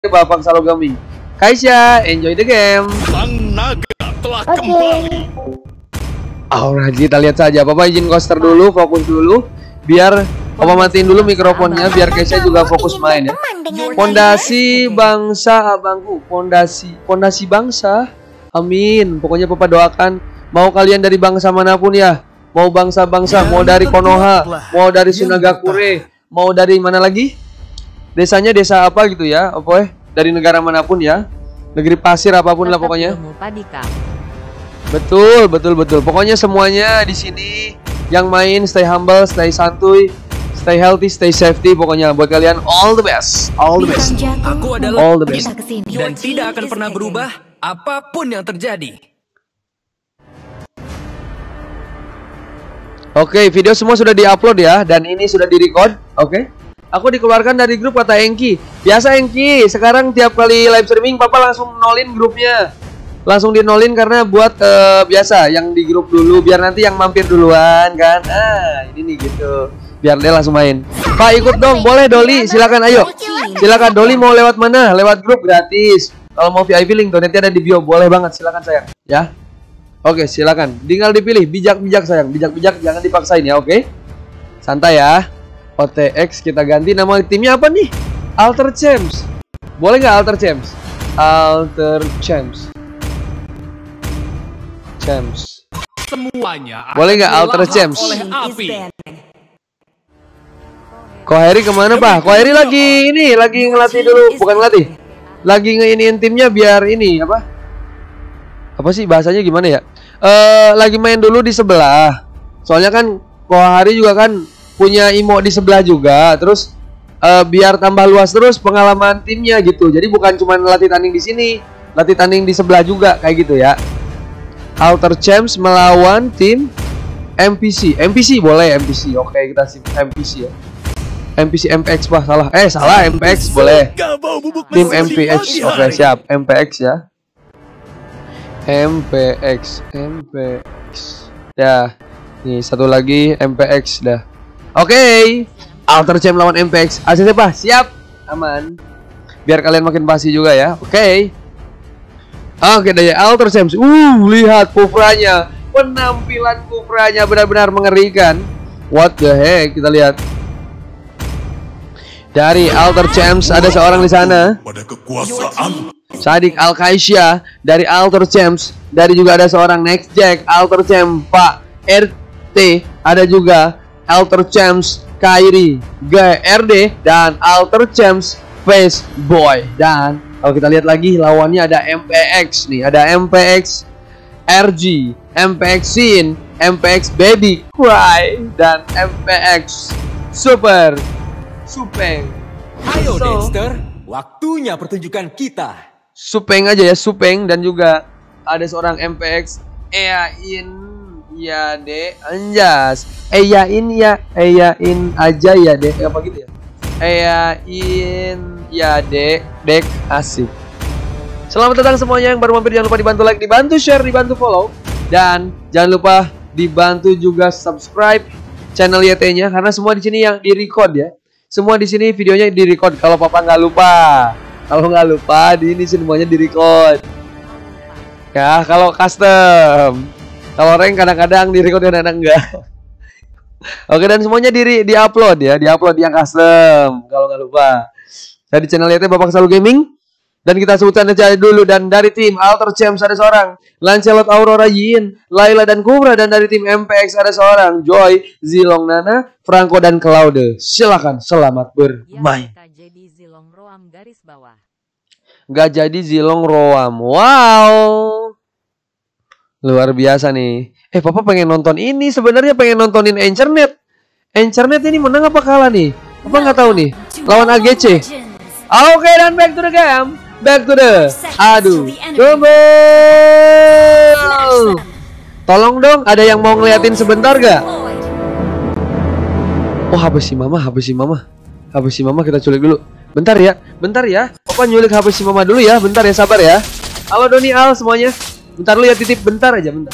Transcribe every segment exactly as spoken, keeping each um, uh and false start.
Bapak Salo Gaming. Kaisya, enjoy the game. Bang Naga telah Oke. kembali. Alright, kita lihat saja. Papa izin coaster dulu, fokus dulu. Biar Papa matiin dulu mikrofonnya, biar Kaisya juga fokus main ya. Pondasi bangsa abangku, pondasi, pondasi bangsa. Amin. Pokoknya Papa doakan, mau kalian dari bangsa manapun ya. Mau bangsa-bangsa, mau dari Konoha, mau dari Sunagakure, mau dari mana lagi? Desanya desa apa gitu ya, apa dari negara manapun ya, negeri pasir apapun lah pokoknya. Betul, betul, betul. Pokoknya semuanya di sini yang main stay humble, stay santuy, stay healthy, stay safety. Pokoknya buat kalian all the best, all the best. Aku adalah All the best. dan tidak akan pernah berubah apapun yang terjadi. Oke, video semua sudah diupload ya, dan ini sudah direcord. Oke, aku dikeluarkan dari grup kata Engki. Biasa Engki, sekarang tiap kali live streaming Papa langsung nolin grupnya. Langsung dinolin karena buat uh, biasa yang di grup dulu, biar nanti yang mampir duluan kan. Ah, ini nih gitu. Biar dia langsung main. Pak ikut dong, boleh Doli, silakan ayo. Silakan Doli mau lewat mana? Lewat grup gratis. Kalau mau V I P link donate ada di bio, boleh banget, silakan sayang, ya. Oke, silakan. Tinggal dipilih, bijak-bijak sayang, bijak-bijak jangan dipaksain ya, oke? Santai ya. O T X kita ganti nama timnya apa nih? Alter Champs. Boleh nggak Alter Champs? Alter Champs. Champs. Semuanya Boleh nggak akan Alter dilahap Champs? oleh api. Koheri kemana Pak? Koheri lagi ini, lagi ngelatih dulu, bukan ngelatih. Lagi ngeiniin timnya biar ini apa? Apa sih bahasanya gimana ya? Eh lagi main dulu di sebelah. Soalnya kan Kohari juga kan punya imo di sebelah juga. Terus eh, biar tambah luas terus pengalaman timnya gitu. Jadi bukan cuma latih tanding di sini, latih tanding di sebelah juga kayak gitu ya. Alter Champs melawan tim M P C. M P C boleh M P C. Oke, kita sim M P C ya. M P C M P X Pak, salah. Eh, salah M P X boleh. Tim M P X. Oke, siap. M P X ya. M P X, M P X. Dah. Nih satu lagi M P X dah. Oke. Okay. Alter Champ lawan M P X. A C C Pak, siap. Aman. Biar kalian makin pasti juga ya. Oke. Okay. Oke deh, Alter Champs. Uh, lihat Kufranya. Penampilan Kufranya benar-benar mengerikan. What the heck? Kita lihat. Dari Alter Champs ada seorang di sana. Pada kekuasaan. Sadik Al-Kaisya dari Alter Champs. Dari juga ada seorang Next Jack Alter Champs Pak R T. Ada juga Alter Champs Kairi G R D dan Alter Champs Face Boy. Dan kalau kita lihat lagi lawannya ada M P X nih. Ada M P X R G, M P X Sin, M P X Baby Cry dan M P X Super Supeng. Ayo So, Dexter, waktunya pertunjukan kita. Supeng aja ya, Supeng. Dan juga ada seorang M P X Eyain ya de anjas Eyain ya Eyain aja ya de apa gitu ya, Eyain ya de dek asik. Selamat datang semuanya yang baru mampir, jangan lupa dibantu like, dibantu share, dibantu follow, dan jangan lupa dibantu juga subscribe channel Y T-nya karena semua di sini yang di-record ya. Semua di sini videonya di-record kalau Papa nggak lupa. Kalau nggak lupa, di ini semuanya di-record. Ya, kalau custom. Kalau rank kadang-kadang di-record, kadang-kadang enggak. Oke, dan semuanya di di-upload ya, di-upload yang custom. Kalau nggak lupa. Saya di channel Y T Bapak Salo Gaming. Dan kita sebutkan aja dulu, dan dari tim Alter Champs ada seorang Lancelot Aurora Yin, Laila dan Kubra, dan dari tim M P X ada seorang Joy, Zilong Nana, Franco dan Claude. Silakan selamat bermain. Gak jadi Zilong Roam garis bawah. Gak jadi Zilong Roam. Wow. Luar biasa nih. Eh, Papa pengen nonton ini, sebenarnya pengen nontonin Encernet. Encernet ini menang apa kalah nih? Papa nggak tahu nih. Lawan A G C. Oke, dan back to the game. Back to the aduh Double. Tolong dong, ada yang mau ngeliatin sebentar gak? Oh, habis si mama, habis si mama. Habis si mama kita culik dulu. Bentar ya, bentar ya. Papa nyulik habis si mama dulu ya. Bentar ya, sabar ya. Halo Doni Al semuanya. Bentar lu ya, titip bentar aja, bentar.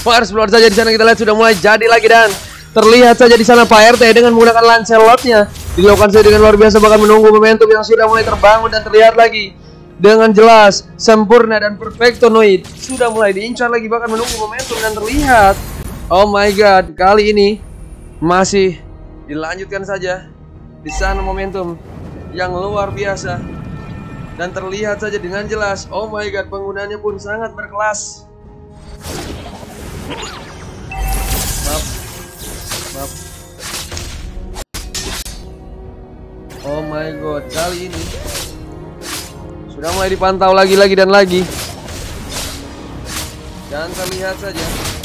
Wah, explore saja di sana kita lihat sudah mulai jadi lagi dan terlihat saja di sana Pak R T dengan menggunakan Lancelotnya dilakukan saja dengan luar biasa, bahkan menunggu momentum yang sudah mulai terbangun dan terlihat lagi dengan jelas, sempurna dan perfectonoid sudah mulai diincar lagi, bahkan menunggu momentum dan terlihat. Oh my god, kali ini masih dilanjutkan saja di sana momentum yang luar biasa dan terlihat saja dengan jelas. Oh my god, penggunaannya pun sangat berkelas. Maaf. Maaf. Oh my god, kali ini sudah mulai dipantau lagi-lagi dan lagi. Dan terlihat saja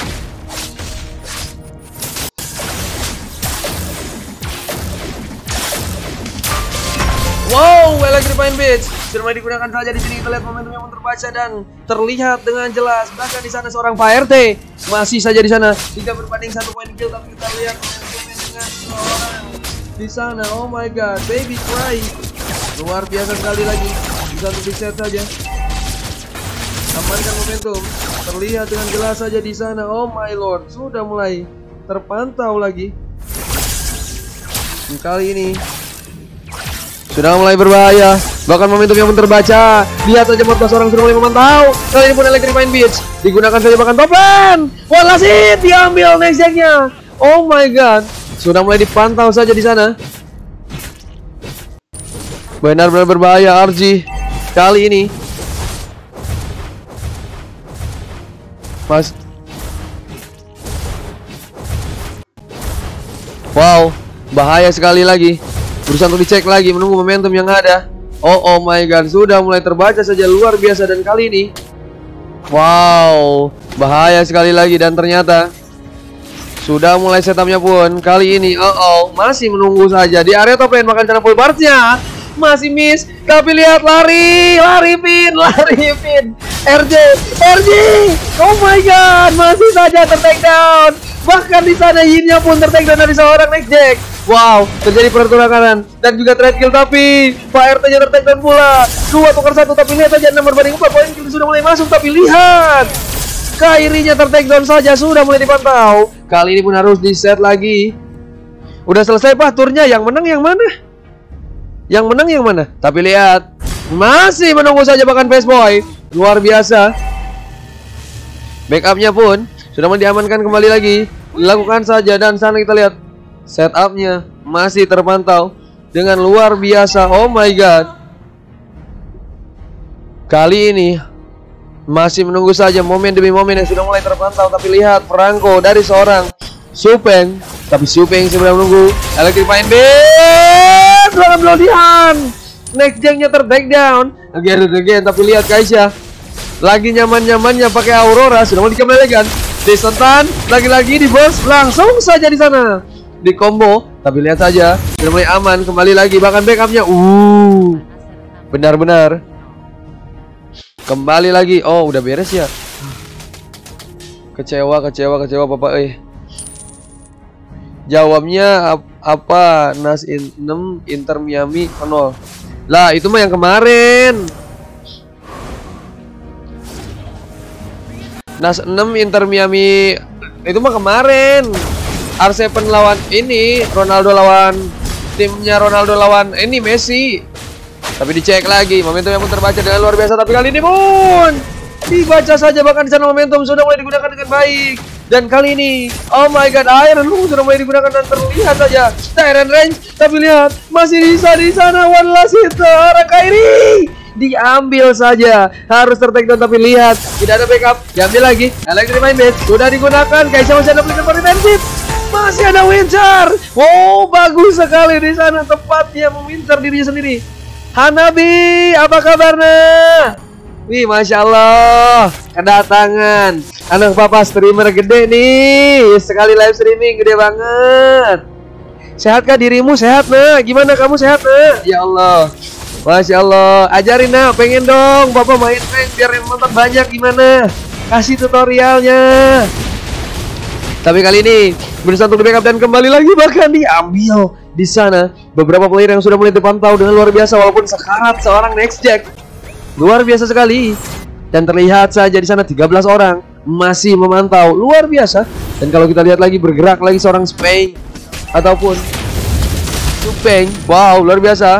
wow, Electrifying Beach sudah mulai digunakan saja di sini. Kita lihat momentum yang terbaca dan terlihat dengan jelas. Bahkan di sana seorang Pak R T masih saja di sana tiga berbanding satu poin kill, tapi kita lihat momentumnya dengan seorang di sana. Oh my god, Baby Cry luar biasa sekali lagi. Bisa untuk di-set saja. Amankan momentum. Terlihat dengan jelas saja di sana. Oh my lord, sudah mulai terpantau lagi. Dan kali ini sudah mulai berbahaya. Bahkan momentumnya pun terbaca. Lihat saja empat belas orang sudah mulai memantau. Kali ini pun Electrifying Beach digunakan saja, bahkan top lane. One last hit diambil next jack-nya. Oh my god, sudah mulai dipantau saja di sana. Benar-benar berbahaya R G kali ini. Mas. Wow, bahaya sekali lagi. Berusaha untuk dicek lagi, menunggu momentum yang ada. Oh, oh my god, sudah mulai terbaca saja luar biasa. Dan kali ini wow, bahaya sekali lagi. Dan ternyata sudah mulai setupnya pun kali ini. Oh, oh, masih menunggu saja di area top lane. Makan cara full burstnya masih miss, tapi lihat lari, lari pin, lari pin. R J, R J, oh my god, masih saja ter-take down. Bahkan di sana Yin-nya pun ter-take down dari seorang next jack. Wow, terjadi pertukaran dan juga trade kill, tapi Pak R T-nya ter-take down pula. Dua tukar satu, tapi lihat saja enam berbanding empat, poin kill sudah mulai masuk, tapi lihat Kairinya ter-take down saja sudah mulai dipantau. Kali ini pun harus di-set lagi. Udah selesai Pak turnya, yang menang yang mana? Yang menang yang mana? Tapi lihat, masih menunggu saja bahkan Face Boy. Luar biasa. Backupnya pun sudah diamankan kembali lagi. Dilakukan saja dan sana kita lihat setupnya masih terpantau dengan luar biasa. Oh my god. Kali ini masih menunggu saja momen demi momen yang sudah mulai terpantau. Tapi lihat perangko dari seorang Supeng. Tapi Supeng sudah menunggu. Electrifying Beam dalam melodian. Next jack-nya ter-take down again again. Tapi lihat Kaisha lagi nyaman-nyamannya pakai Aurora, sudah mau dikembalikan. Disentan lagi-lagi di burst langsung saja di sana. Di combo, tapi lihat saja sudah mulai aman kembali lagi, bahkan backupnya uh benar-benar kembali lagi. Oh, udah beres ya. Kecewa, kecewa, kecewa Bapak eh. Jawabnya ap apa? Nas enam Inter Miami nol. Lah, itu mah yang kemarin. Nas enam Inter Miami itu mah kemarin. R tujuh lawan ini, Ronaldo lawan timnya Ronaldo lawan ini Messi. Tapi dicek lagi, momentum yang pun terbaca dengan luar biasa. Tapi kali ini pun dibaca saja, bahkan di sana momentum sudah mulai digunakan dengan baik. Dan kali ini, oh my god, Iron Lung sudah mulai digunakan dan terlihat saja Tyrant range. Tapi lihat, masih bisa di sana one last hit seorang Kairi. Diambil saja, harus ter-take down, tapi lihat tidak ada backup. Diambil lagi, Electrifying Beam sudah digunakan. Kaisha masih ada flicker defensif, masih ada Winter. Oh, bagus sekali di sana, tepat dia memincar dirinya sendiri. Hanabi, apa kabarnya? Wih, masya Allah, kedatangan anak papa streamer gede nih. Sekali live streaming gede banget. Sehatkah dirimu? Sehat nah? Gimana kamu sehat nah? Ya Allah, masya Allah. Ajarin nah, pengen dong papa main rank biar yang nonton banyak. Gimana? Kasih tutorialnya. Tapi kali ini berusaha untuk di backup dan kembali lagi, bahkan diambil di sana beberapa player yang sudah mulai terpantau dengan luar biasa, walaupun sekarat seorang next jack. Luar biasa sekali. Dan terlihat saja di sana tiga belas orang masih memantau luar biasa. Dan kalau kita lihat lagi bergerak lagi seorang Spain ataupun Spain, wow luar biasa.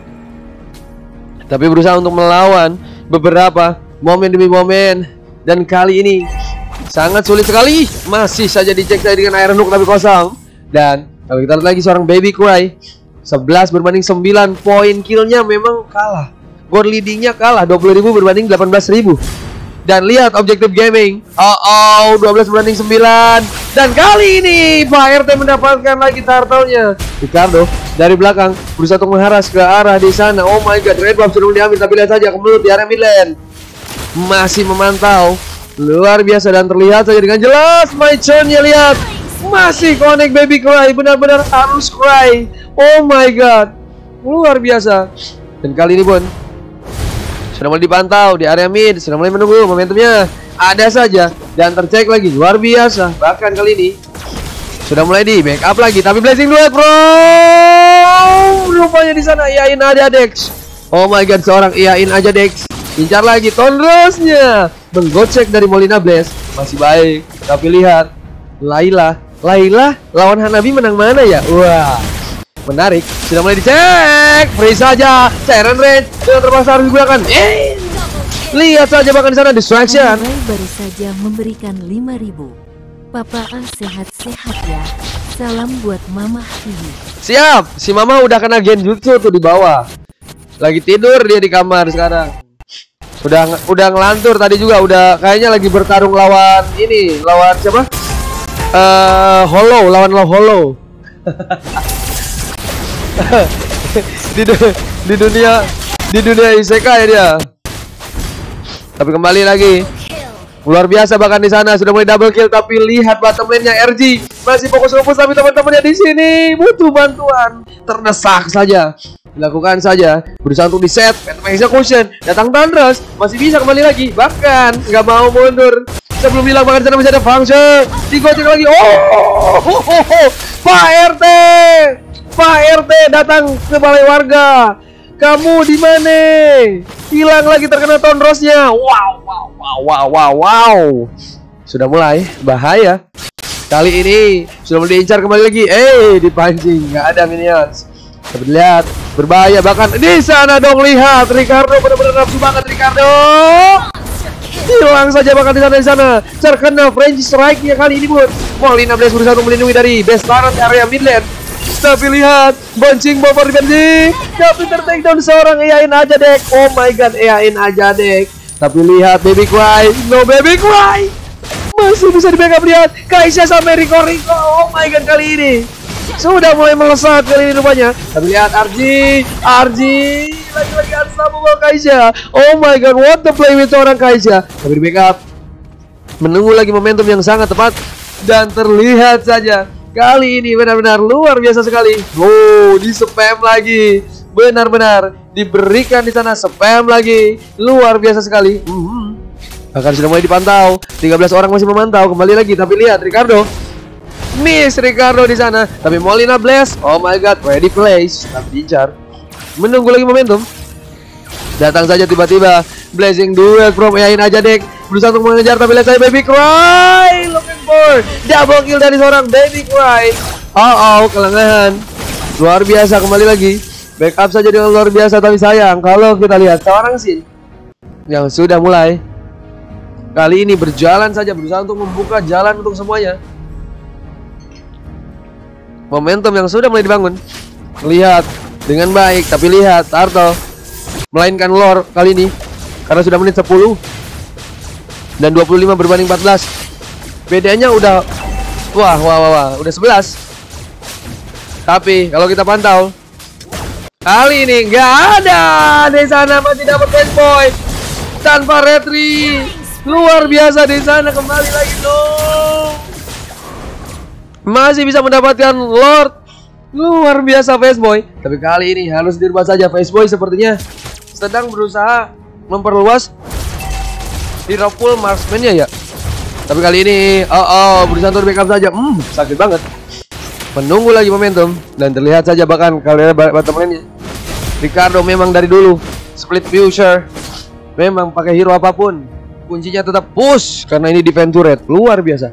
Tapi berusaha untuk melawan beberapa momen demi momen. Dan kali ini sangat sulit sekali. Masih saja dicek saya dengan Iron Hook tapi kosong. Dan kalau kita lihat lagi seorang Baby Cry, sebelas berbanding sembilan, poin killnya memang kalah. Gold leadingnya kalah, dua puluh ribu berbanding delapan belas ribu. Dan lihat Objective Gaming, oh oh dua belas berbanding sembilan. Dan kali ini Pak R T mendapatkan lagi turtle-nya. Ricardo dari belakang berusaha untuk mengharas ke arah di sana. Oh my god, red buff sudah diambil, tapi lihat saja kemelut di area mid lane. Masih memantau luar biasa dan terlihat saja dengan jelas my turn-nya. Lihat, masih connect Baby Cry, benar-benar harus cry. Oh my god, luar biasa. Dan kali ini pun sudah mulai dipantau di area mid, sudah mulai menunggu momentumnya. Ada saja dan tercek lagi luar biasa. Bahkan kali ini sudah mulai di backup lagi, tapi blessing duet bro. Rupanya di sana Iain aja Dex. Oh my god, seorang Iain aja Dex. Incar lagi Tonrosnya, menggocek dari Molina Blaze. Masih baik, tapi lihat Layla, Layla lawan Hanabi menang mana ya? Wah, menarik. Sudah mulai dicek. Free saja. Siren Range dengan terpaksa harus digunakan. Eh, lihat saja bahkan di sana distraction. Ray baru saja memberikan lima ribu. Papa A sehat-sehat ya. Salam buat Mama Hihi. Siap. Si Mama udah kena genjutsu tuh di bawah. Lagi tidur dia di kamar sekarang. Udah udah ngelantur tadi juga, udah kayaknya lagi bertarung lawan ini, lawan siapa? Eh, uh, Hollow, lawan lo Hollow. di, di dunia di dunia isekai dia. Tapi kembali lagi luar biasa, bahkan di sana sudah mulai double kill. Tapi lihat bottom lane-nya R G masih fokus fokus tapi teman-temannya di sini butuh bantuan, terdesak saja. Dilakukan saja, berusaha untuk di set execution. Datang Thunders masih bisa kembali lagi, bahkan nggak mau mundur. Sebelum bilang bahkan di sana masih ada function, digocek lagi. Oh, oh, oh, oh. Pak R T Pak R T datang ke balai warga. Kamu di mana? Hilang lagi terkena Tonrosnya. Wow, wow, wow, wow, wow, wow. Sudah mulai bahaya. Kali ini sudah mulai diincar kembali lagi. Eh, dipancing, nggak ada minions. Tapi lihat berbahaya, bahkan di sana dong. Lihat Ricardo benar-benar nafsu banget. Ricardo hilang saja bahkan di sana di sana terkena French strike-nya kali ini buat Molina Blaze berusaha untuk melindungi dari base turret area mid lane. Tapi lihat boncing bomber defensi, tapi ter-take down seorang Iain aja Dek. Oh my god, Iain aja Dek. Tapi lihat Baby Cry, no Baby Cry masih bisa di backup. Lihat Kaisha sampai Rico Rico. Oh my god, kali ini sudah mulai melesat kali ini rupanya. Tapi lihat R G, R G lagi-lagi unstoppable Kaisha. Oh my god, what the play with orang Kaisha. Tapi di backup, menunggu lagi momentum yang sangat tepat. Dan terlihat saja kali ini benar-benar luar biasa sekali. Oh, di spam lagi, benar-benar diberikan di sana spam lagi, luar biasa sekali. Mm-hmm. Bahkan sudah mulai dipantau, tiga belas orang masih memantau. Kembali lagi, tapi lihat Ricardo, miss Ricardo di sana. Tapi Molina Blaze, oh my god, ready place, tapi diincar. Menunggu lagi momentum. Datang saja tiba-tiba blazing duel from Iain aja Dek, berusaha untuk mengejar. Tapi lihat saya Baby Cry looking for double kill dari seorang Baby Cry. Oh oh, kelengahan. Luar biasa kembali lagi. Backup saja dengan luar biasa. Tapi sayang kalau kita lihat seorang Sin yang sudah mulai kali ini berjalan saja, berusaha untuk membuka jalan untuk semuanya. Momentum yang sudah mulai dibangun, lihat dengan baik. Tapi lihat Turtle melainkan lore kali ini karena sudah menit sepuluh dan dua puluh lima berbanding empat belas. Bedanya udah wah wah wah, wah. udah sebelas. Tapi kalau kita pantau kali ini nggak ada di sana, masih dapat best boy tanpa retri. Luar biasa di sana, kembali lagi dong. Masih bisa mendapatkan Lord. Luar biasa Face Boy. Tapi kali ini harus dirubah saja. Face Boy sepertinya sedang berusaha memperluas hero pool marksman-nya ya. Tapi kali ini oh oh berusaha untuk backup saja. Hmm, sakit banget. Menunggu lagi momentum dan terlihat saja bahkan kalian bottom lane-nya. Ricardo memang dari dulu split future, memang pakai hero apapun kuncinya tetap push karena ini defense turret luar biasa.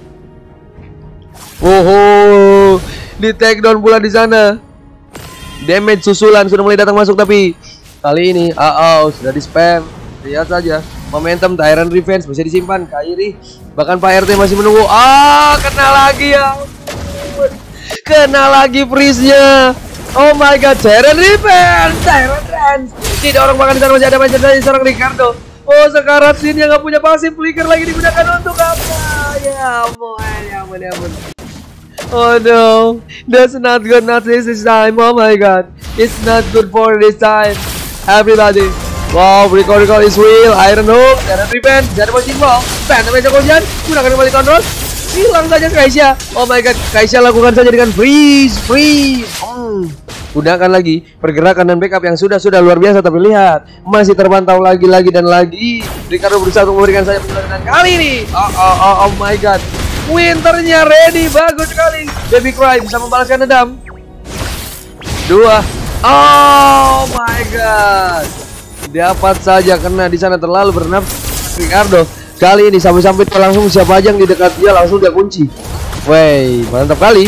Oh, di take down pula di sana. Damage susulan sudah mulai datang masuk tapi kali ini oh, oh sudah di spam. Lihat saja momentum Tyrant Revenge bisa disimpan. Kairi bahkan Pak R T masih menunggu. Ah, kena lagi ya. Kena lagi freeze-nya. Oh my god, Tyrant Revenge, Tyrant Revenge. Tidak orang bahkan di sana masih ada macam dari seorang Ricardo. Oh, sekarang scene-nya nggak punya pasif flicker lagi digunakan untuk apa? Ya ampun, ya ampun, ya ampun. Oh no, that's not good, not this time. Oh my god, it's not good for this time. Everybody, wow, recall recall is real. Iron Hook, Tyrant Revenge, jadi machine ball. Phantom Attack Ocean, gunakan kembali kontrol. Hilang saja Kaisha. Oh my god, Kaisha lakukan saja dengan freeze, freeze. Hmm. Gunakan lagi pergerakan dan backup yang sudah-sudah luar biasa. Tapi lihat, masih terpantau lagi-lagi dan lagi. Ricardo berusaha untuk memberikan saya penjelasan kali ini. Oh, oh, oh, oh my god, Winternya ready, bagus sekali. Baby Cry bisa membalaskan dendam. Dua. Oh my god, dapat saja kena di sana, terlalu bernafsu Ricardo. Kali ini sampai-sampai langsung siapa aja yang di dekat dia langsung dia kunci. Wey, mantap kali.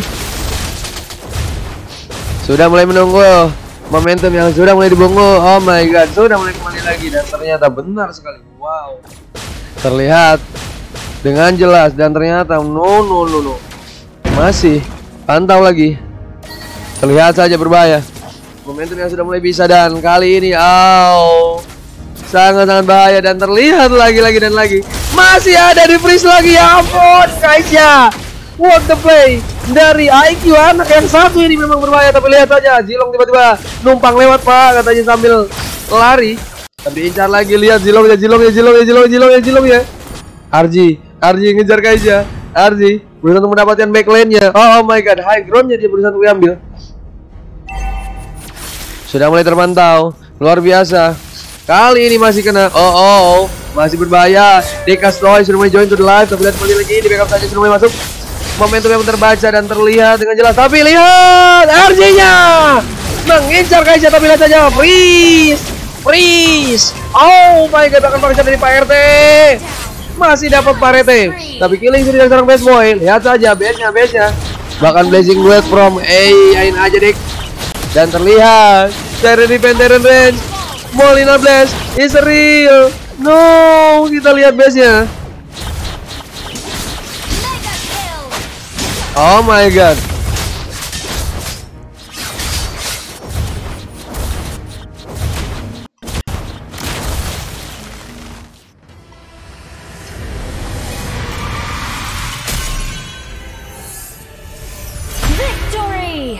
Sudah mulai menunggu momentum yang sudah mulai dibungku. Oh my god, sudah mulai kembali lagi dan ternyata benar sekali. Wow, terlihat dengan jelas dan ternyata no no no no masih pantau lagi. Terlihat saja berbahaya. Momentum yang sudah mulai bisa dan kali ini oh sangat-sangat bahaya dan terlihat lagi-lagi dan lagi. Masih ada di freeze lagi, ya ampun Kaisha. What the play dari I Q anak yang satu ini memang berbahaya. Tapi lihat saja Zilong tiba-tiba numpang lewat pak katanya sambil lari. Tapi incar lagi, lihat Zilong ya, Zilong ya, Zilong ya, Zilong ya, Zilong ya, Zilong ya. R G, R G ngejar Kaisha. R G berusaha untuk mendapatkan backlane-nya. Oh, oh my god, high ground-nya dia berusaha untuk diambil. Sudah mulai terpantau, luar biasa. Kali ini masih kena. Oh, oh, oh. Masih berbahaya. Dekastroy sudah mulai join to the live. Tapi lihat kembali lagi di backup saja sudah mulai masuk. Momentum yang terbaca dan terlihat dengan jelas. Tapi lihat R J-nya mengincar Kaisha. Tapi lihat saja freeze, freeze. Oh my god, akan pakai dari Pak R T. Masih dapat Pak R T. Tapi killing sudah dari seorang best boy. Lihat saja base-nya, base-nya. Bahkan blazing blade from A. Ain aja dek. Dan terlihat Tyrant Revenge, Tyrant Revenge, Molina Blast is real. No, kita lihat base-nya. Oh my god. Victory!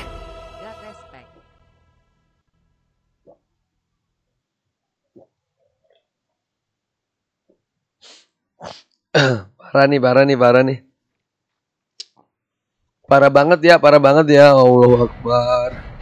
Parah nih, parah nih, parah nih. Parah banget ya, parah banget ya. Allahu Akbar.